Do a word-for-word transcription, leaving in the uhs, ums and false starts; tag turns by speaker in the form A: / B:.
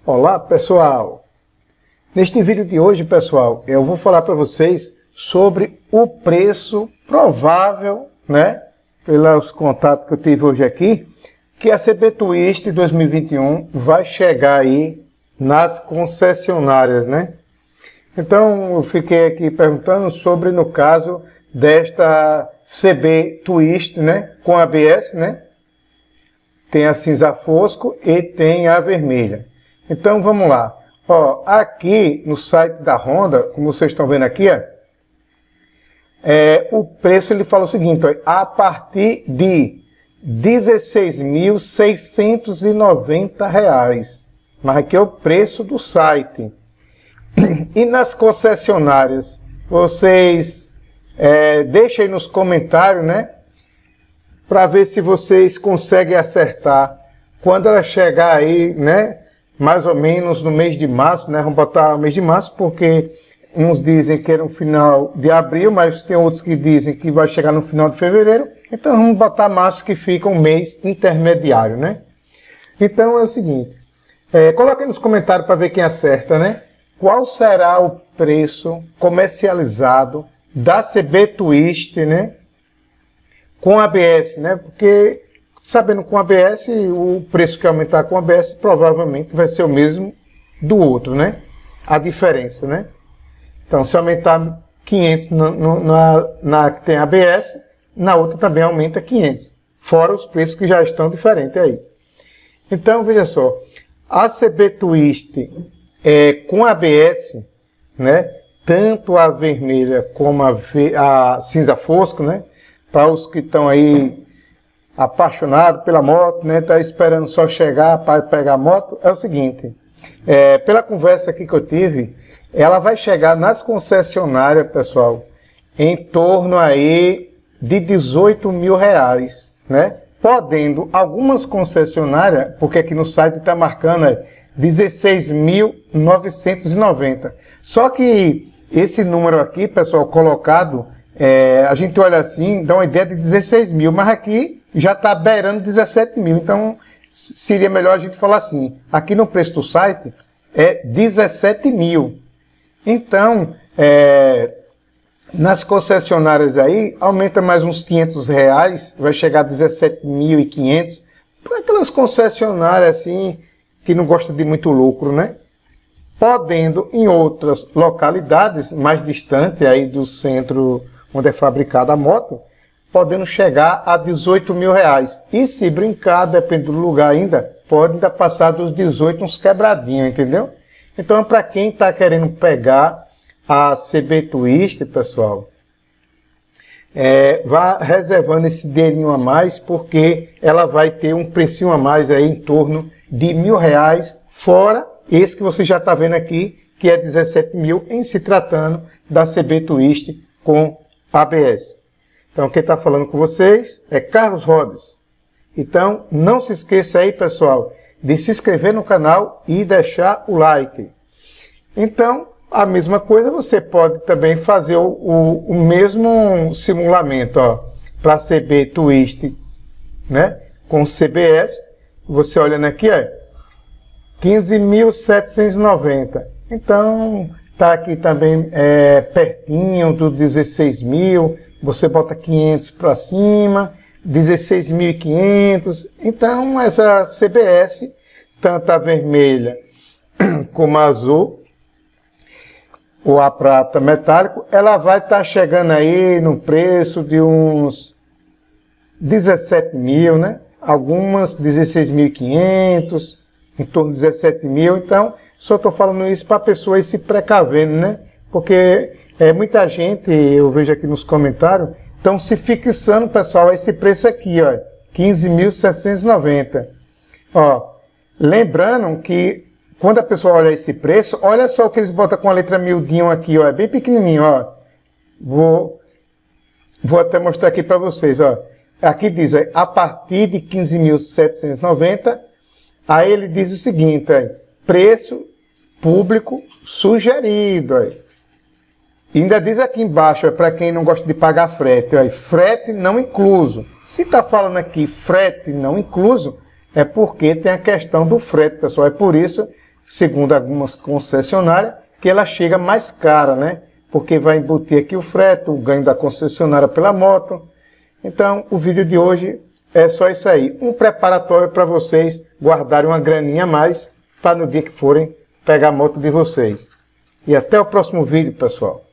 A: Olá pessoal, neste vídeo de hoje pessoal, eu vou falar para vocês sobre o preço provável, né, pelos contatos que eu tive hoje aqui, que a C B Twist dois mil e vinte e um vai chegar aí nas concessionárias, né? Então eu fiquei aqui perguntando sobre, no caso desta C B Twist, né, com A B S, né? Tem a cinza fosco e tem a vermelha. Então vamos lá. Ó, aqui no site da Honda, como vocês estão vendo aqui, ó, é, o preço ele fala o seguinte, ó, a partir de dezesseis mil seiscentos e noventa reais. Mas aqui é o preço do site. E nas concessionárias, vocês é, deixem aí nos comentários, né? Para ver se vocês conseguem acertar. Quando ela chegar aí, né? Mais ou menos no mês de março, né? Vamos botar o mês de março, porque uns dizem que é no final de abril, mas tem outros que dizem que vai chegar no final de fevereiro. Então vamos botar março, que fica um mês intermediário, né? Então é o seguinte, é, coloque aí nos comentários para ver quem acerta, né? Qual será o preço comercializado da C B Twist, né? Com A B S, né? Porque, sabendo com A B S, o preço que aumentar com A B S provavelmente vai ser o mesmo do outro, né? A diferença, né? Então, se aumentar quinhentos na, na, na que tem A B S, na outra também aumenta quinhentos. Fora os preços que já estão diferentes aí. Então, veja só. A C B Twist é, com A B S, né? Tanto a vermelha como a, a cinza fosco, né? Para os que estão aí apaixonados pela moto, né? Tá esperando só chegar para pegar a moto, é o seguinte, é, pela conversa aqui que eu tive, ela vai chegar nas concessionárias, pessoal, em torno aí de dezoito mil reais, né? Podendo algumas concessionárias, porque aqui no site está marcando é, dezesseis mil novecentos e noventa. Só que esse número aqui, pessoal, colocado, É, a gente olha assim, dá uma ideia de dezesseis mil, mas aqui já está beirando dezessete mil. Então, seria melhor a gente falar assim, aqui no preço do site é dezessete mil. Então, é, nas concessionárias aí, aumenta mais uns quinhentos reais, vai chegar a dezessete mil e quinhentos, para aquelas concessionárias assim, que não gostam de muito lucro, né? Podendo, em outras localidades mais distantes aí do centro onde é fabricada a moto, podendo chegar a dezoito mil reais. E se brincar, depende do lugar ainda, pode ainda passar dos dezoito uns quebradinhos, entendeu? Então, para quem está querendo pegar a C B Twist, pessoal, é, vá reservando esse dinheirinho a mais, porque ela vai ter um precinho a mais aí em torno de mil reais, fora esse que você já está vendo aqui, que é dezessete mil, em se tratando da C B Twist com A B S. Então, quem está falando com vocês é Carlos Rodas. Então, não se esqueça aí, pessoal, de se inscrever no canal e deixar o like. Então, a mesma coisa, você pode também fazer o, o, o mesmo simulamento, ó, para C B Twist, né, com C B S. Você olhando aqui, ó, quinze mil setecentos e noventa. Então, tá aqui também é, pertinho do dezesseis mil. Você bota quinhentos para cima, dezesseis mil e quinhentos. Então, essa C B S, tanto a vermelha como a azul, ou a prata metálico, ela vai estar tá chegando aí no preço de uns dezessete mil, né? Algumas dezesseis mil e quinhentos. Em torno de dezessete mil, então, só estou falando isso para a pessoa ir se precavendo, né? Porque é, muita gente, eu vejo aqui nos comentários, estão se fixando, pessoal, a esse preço aqui, ó, quinze mil setecentos e noventa. Ó, lembrando que, quando a pessoa olha esse preço, olha só o que eles botam com a letra miudinho aqui, ó, é bem pequenininho, ó. Vou, vou até mostrar aqui para vocês, ó. Aqui diz, ó, a partir de quinze mil setecentos e noventa, aí ele diz o seguinte, aí, preço público sugerido. Aí. E ainda diz aqui embaixo, para quem não gosta de pagar frete, aí, frete não incluso. Se está falando aqui frete não incluso, é porque tem a questão do frete, pessoal. É por isso segundo algumas concessionárias, que ela chega mais cara, né? Porque vai embutir aqui o frete, o ganho da concessionária pela moto. Então, o vídeo de hoje é só isso aí. Um preparatório para vocês guardarem uma graninha a mais para no dia que forem pegar a moto de vocês. E até o próximo vídeo, pessoal.